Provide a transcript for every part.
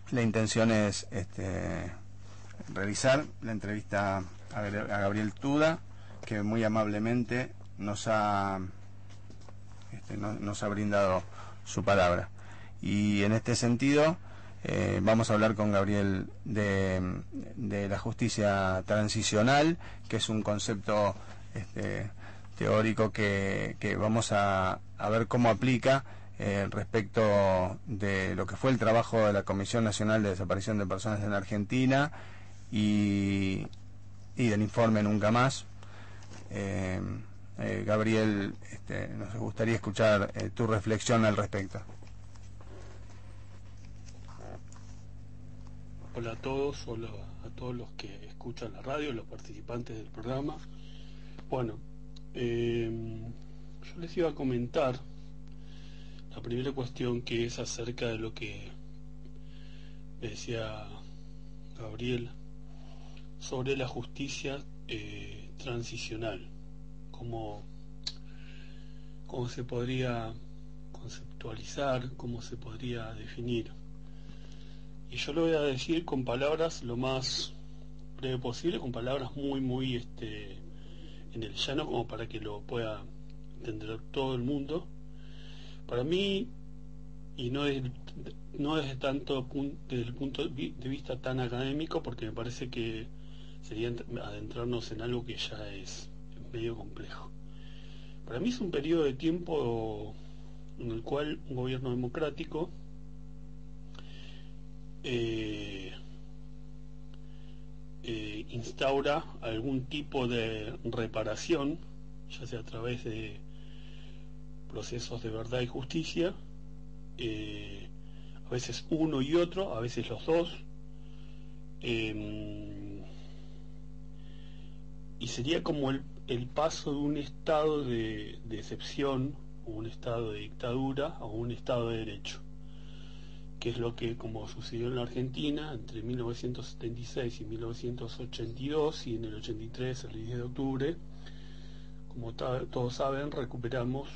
la intención es realizar la entrevista a Gabriel Tuda, que muy amablemente nos ha brindado su palabra. Y en este sentido vamos a hablar con Gabriel de la justicia transicional, que es un concepto teórico que vamos a ver cómo aplica respecto de lo que fue el trabajo de la Comisión Nacional de Desaparición de Personas en Argentina y del informe Nunca Más. Gabriel, nos gustaría escuchar tu reflexión al respecto. Hola a todos, hola a todos los que escuchan la radio, los participantes del programa. Bueno, yo les iba a comentar la primera cuestión, que es acerca de lo que decía Gabriel sobre la justicia transicional, cómo se podría conceptualizar, cómo se podría definir. Y yo lo voy a decir con palabras lo más breve posible, con palabras muy en el llano, como para que lo pueda entender todo el mundo. Para mí, y no desde tanto desde el punto de vista tan académico, porque me parece que sería adentrarnos en algo que ya es medio complejo. Para mí es un periodo de tiempo en el cual un gobierno democrático instaura algún tipo de reparación, ya sea a través de procesos de verdad y justicia, a veces uno y otro, a veces los dos, y sería como el paso de un estado de excepción, o un estado de dictadura, a un estado de derecho, que es lo que, como sucedió en la Argentina entre 1976 y 1982, y en el 83, el 10 de octubre, como todos saben, recuperamos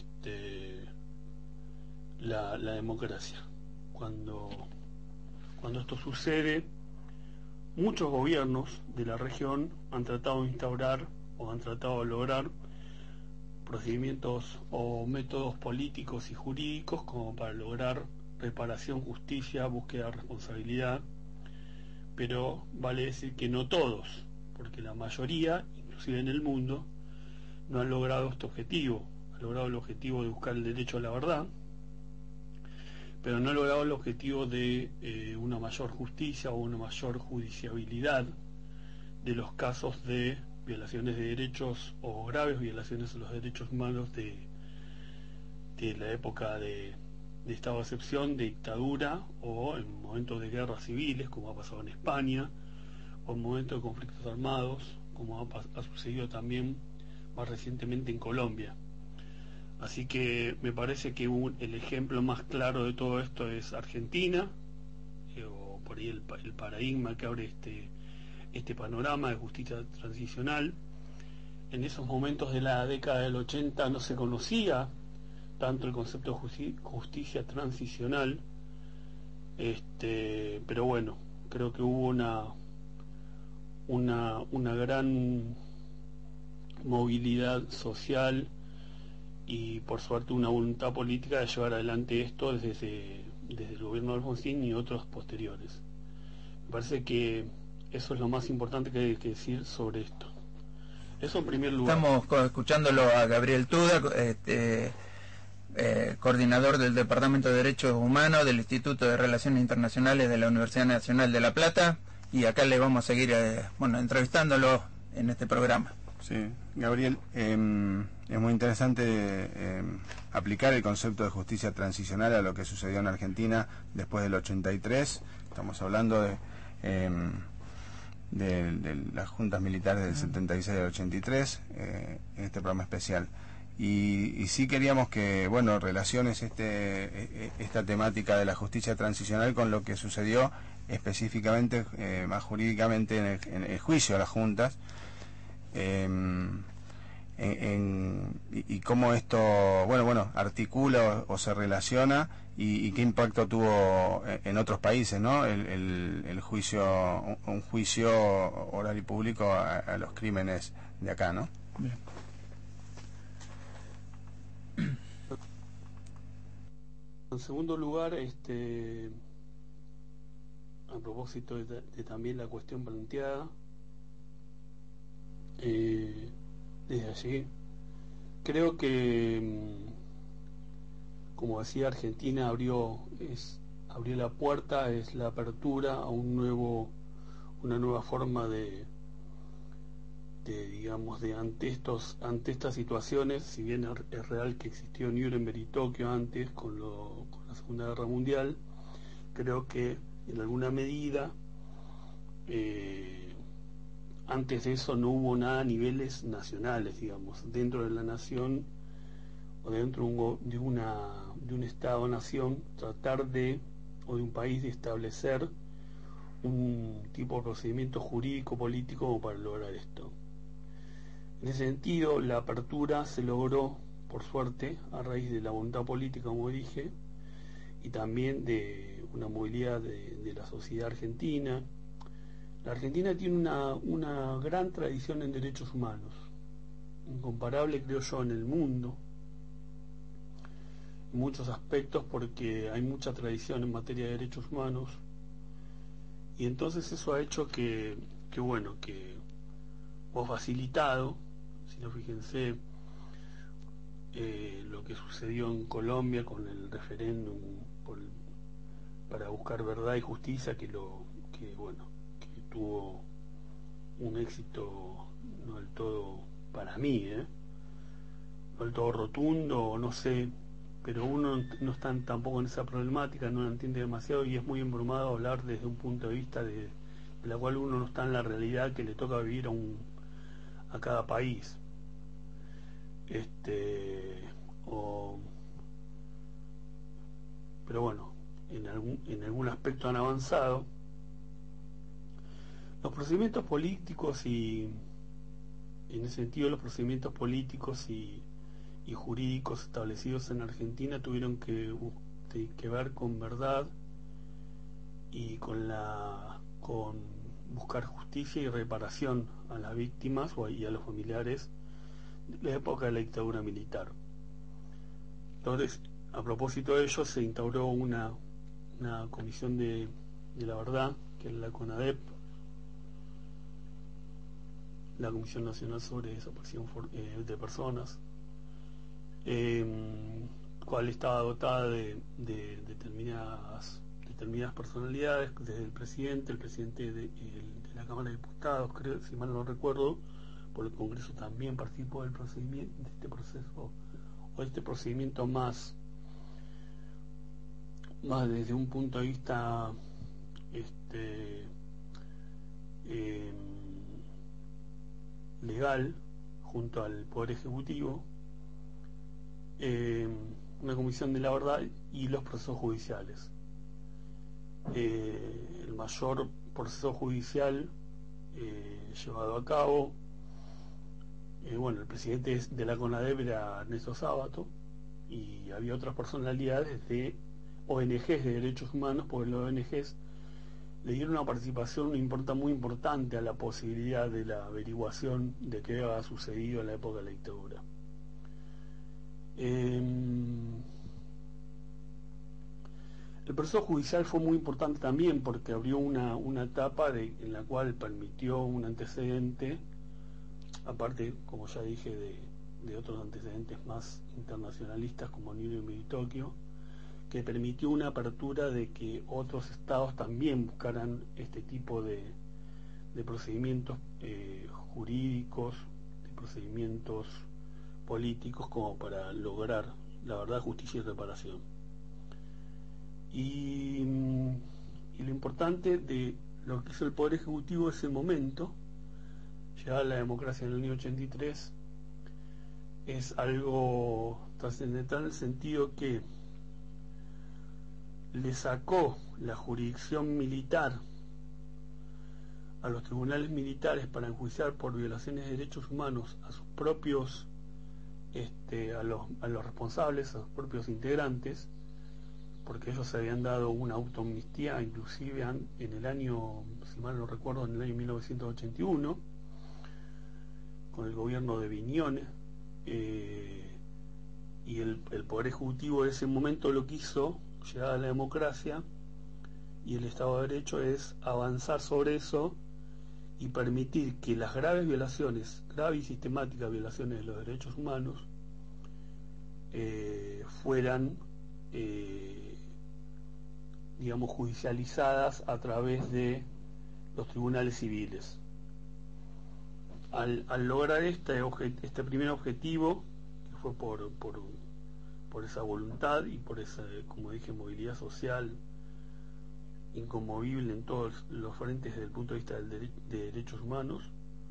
la democracia. Cuando esto sucede, muchos gobiernos de la región han tratado de instaurar o han tratado de lograr procedimientos o métodos políticos y jurídicos como para lograr reparación, justicia, búsqueda de responsabilidad, pero vale decir que no todos, porque la mayoría, inclusive en el mundo, no han logrado este objetivo. Han logrado el objetivo de buscar el derecho a la verdad, pero no han logrado el objetivo de una mayor justicia o una mayor judiciabilidad de los casos de violaciones de derechos o graves violaciones a los derechos humanos de la época de estado de excepción, de dictadura, o en momentos de guerras civiles, como ha pasado en España, o en momentos de conflictos armados, como ha sucedido también más recientemente en Colombia. Así que me parece que el ejemplo más claro de todo esto es Argentina, o por ahí el paradigma que abre este panorama de justicia transicional. En esos momentos de la década del 80 no se conocía tanto el concepto de justicia transicional, pero bueno, creo que hubo una gran movilidad social y por suerte una voluntad política de llevar adelante esto desde el gobierno de Alfonsín y otros posteriores. Me parece que eso es lo más importante que hay que decir sobre esto. Eso en primer lugar. Estamos escuchándolo a Gabriel Tuda, coordinador del Departamento de Derechos Humanos del Instituto de Relaciones Internacionales de la Universidad Nacional de La Plata, y acá le vamos a seguir entrevistándolo en este programa. Sí, Gabriel, es muy interesante aplicar el concepto de justicia transicional a lo que sucedió en Argentina después del 83. Estamos hablando de las juntas militares del 76 al 83 en este programa especial. Y sí queríamos que, relaciones esta temática de la justicia transicional con lo que sucedió específicamente, más jurídicamente, en el juicio a las juntas. y cómo esto, bueno, articula o se relaciona y qué impacto tuvo en otros países, ¿no? El juicio, un juicio oral y público a los crímenes de acá, ¿no? Bien. En segundo lugar, a propósito de también la cuestión planteada, desde allí, creo que, como decía, Argentina abrió la puerta, es la apertura a una nueva forma digamos, ante estas situaciones. Si bien es real que existió Nuremberg y Tokio antes con la Segunda Guerra Mundial, creo que en alguna medida antes de eso no hubo nada a niveles nacionales, digamos, dentro de la nación o dentro de un Estado-nación, o de un país, de establecer un tipo de procedimiento jurídico político como para lograr esto. En ese sentido, la apertura se logró, por suerte, a raíz de la voluntad política, como dije, y también de una movilidad de la sociedad argentina. La Argentina tiene una gran tradición en derechos humanos, incomparable, creo yo, en el mundo, en muchos aspectos, porque hay mucha tradición en materia de derechos humanos, y entonces eso ha hecho que o facilitado, si no, fíjense lo que sucedió en Colombia con el referéndum para buscar verdad y justicia, que tuvo un éxito no del todo, para mí, no del todo rotundo, no sé, pero uno no está tampoco en esa problemática, no la entiende demasiado y es muy embrumado hablar desde un punto de vista de la cual uno no está en la realidad que le toca vivir a cada país. Pero bueno, en algún aspecto han avanzado. Los procedimientos políticos en ese sentido, los procedimientos políticos y jurídicos establecidos en Argentina tuvieron que ver con verdad y con buscar justicia y reparación a las víctimas y a los familiares de la época de la dictadura militar. Entonces, a propósito de ello, se instauró una comisión de la verdad, que es la CONADEP, la Comisión Nacional sobre Desaparición de Personas, cual estaba dotada de determinadas personalidades, desde el presidente de la Cámara de Diputados, creo, si mal no recuerdo, por el Congreso también participó del procedimiento, de este proceso, o de este procedimiento más desde un punto de vista legal, junto al Poder Ejecutivo, una comisión de la verdad y los procesos judiciales. El mayor proceso judicial llevado a cabo, el presidente de la CONADEP era Ernesto Sábato, y había otras personalidades de ONGs de derechos humanos, porque los ONGs le dieron una participación muy importante a la posibilidad de la averiguación de qué había sucedido en la época de la dictadura. El proceso judicial fue muy importante también porque abrió una etapa en la cual permitió un antecedente, aparte, como ya dije, de otros antecedentes más internacionalistas como Nuremberg y Tokio, que permitió una apertura de que otros estados también buscaran este tipo de procedimientos jurídicos, de procedimientos políticos, como para lograr la verdad, justicia y reparación. Y lo importante de lo que hizo el Poder Ejecutivo en ese momento, llegada la democracia en el año 83, es algo trascendental en el sentido que le sacó la jurisdicción militar a los tribunales militares para enjuiciar por violaciones de derechos humanos a sus propios a los responsables, a los propios integrantes, porque ellos se habían dado una autoamnistía, inclusive en el año, si mal no recuerdo, en el año 1981, con el gobierno de Viñones, y el Poder Ejecutivo de ese momento lo que hizo, llegada a la democracia y el Estado de Derecho, es avanzar sobre eso y permitir que las graves y sistemáticas violaciones de los derechos humanos fueran, digamos, judicializadas a través de los tribunales civiles. Al lograr este primer objetivo, que fue por esa voluntad y por esa, como dije, movilidad social inconmovible en todos los frentes desde el punto de vista de derechos humanos,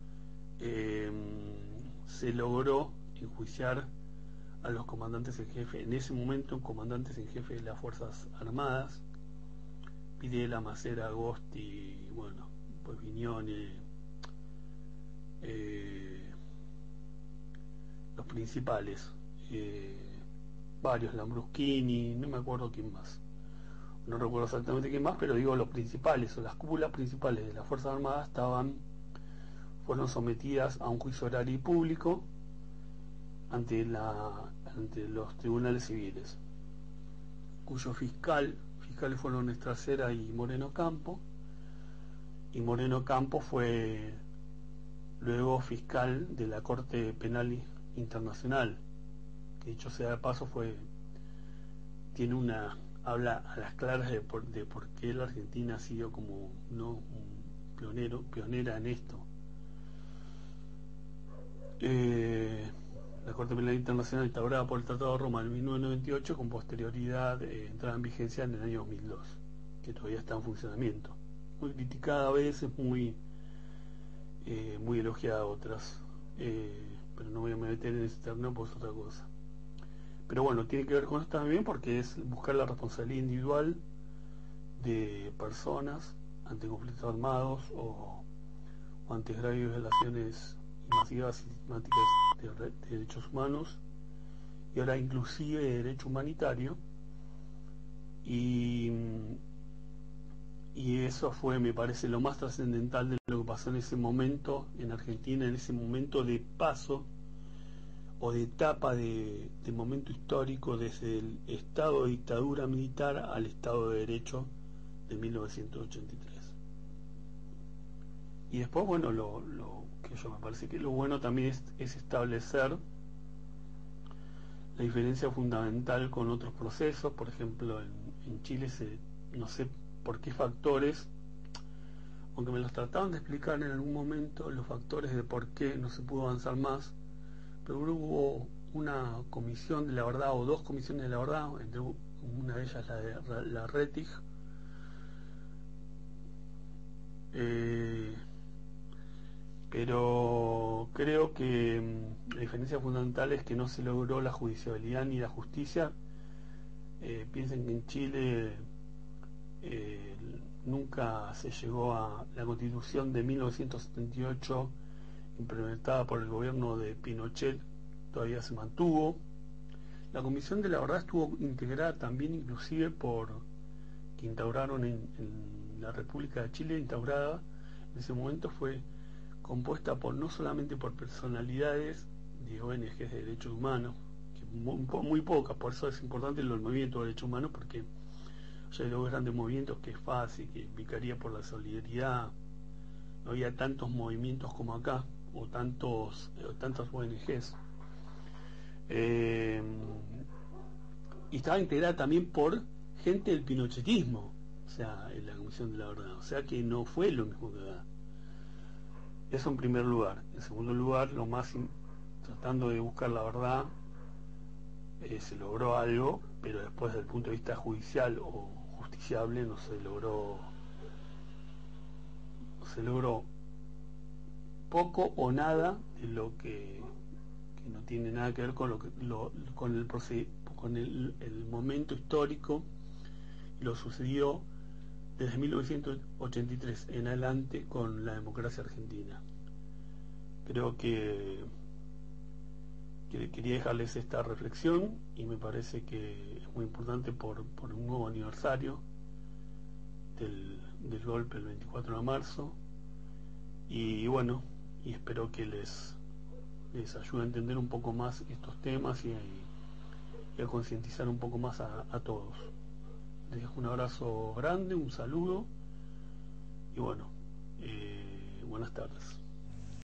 se logró enjuiciar a los comandantes en jefe, en ese momento comandantes en jefe de las Fuerzas Armadas, Videla, Macera, Agosti, bueno, pues Viñones, los principales, varios, Lambruschini, no me acuerdo quién más, no recuerdo exactamente quién más, pero digo los principales, o las cúpulas principales de las Fuerzas Armadas fueron sometidas a un juicio oral y público ante los tribunales civiles, cuyos fiscales fueron Estracera y Moreno Campo, y Moreno Campo fue luego fiscal de la Corte Penal Internacional, que dicho sea de paso habla a las claras de por qué la Argentina ha sido como pionera en esto. La Corte Penal Internacional, instaurada por el Tratado de Roma en 1998, con posterioridad entrada en vigencia en el año 2002, que todavía está en funcionamiento, muy criticada a veces, muy elogiada a otras, pero no voy a meter en ese terreno, pues otra cosa. Pero bueno, tiene que ver con esto también, porque es buscar la responsabilidad individual de personas ante conflictos armados o ante graves violaciones masivas y sistemáticas de derechos humanos, y ahora inclusive de derecho humanitario, y eso fue, me parece, lo más trascendental de lo que pasó en ese momento en Argentina, en ese momento de paso o de etapa de momento histórico, desde el estado de dictadura militar al Estado de Derecho de 1983. Y después, bueno, lo que yo me parece que lo bueno también es establecer la diferencia fundamental con otros procesos. Por ejemplo, en Chile no sé por qué factores, aunque me los trataban de explicar en algún momento, los factores de por qué no se pudo avanzar más, pero hubo una comisión de la verdad, o dos comisiones de la verdad, entre una de ellas la RETIG, pero creo que la diferencia fundamental es que no se logró la judicialidad ni la justicia. Piensen que en Chile nunca se llegó a la Constitución de 1978 implementada por el gobierno de Pinochet, todavía se mantuvo. La Comisión de la Verdad estuvo integrada también inclusive que instauraron en la República de Chile, instaurada en ese momento, fue compuesta no solamente por personalidades de ONGs de derechos humanos, que muy pocas, por eso es importante los movimientos de derechos humanos, porque ya hay los grandes movimientos que es fácil, que implicaría por la solidaridad, no había tantos movimientos como acá, o tantas ONGs. Y estaba integrada también por gente del pinochetismo, o sea, en la Comisión de la Verdad, o sea que no fue lo mismo que acá. Eso en primer lugar. En segundo lugar, tratando de buscar la verdad, se logró algo, pero después desde el punto de vista judicial o justiciable no se logró poco o nada de lo que no tiene nada que ver con el momento histórico y lo sucedió desde 1983 en adelante con la democracia argentina. Creo que quería dejarles esta reflexión, y me parece que es muy importante por un nuevo aniversario del golpe el 24 de marzo, y bueno, y espero que les ayude a entender un poco más estos temas y a concientizar un poco más a todos. Les dejo un abrazo grande, un saludo, y bueno, buenas tardes.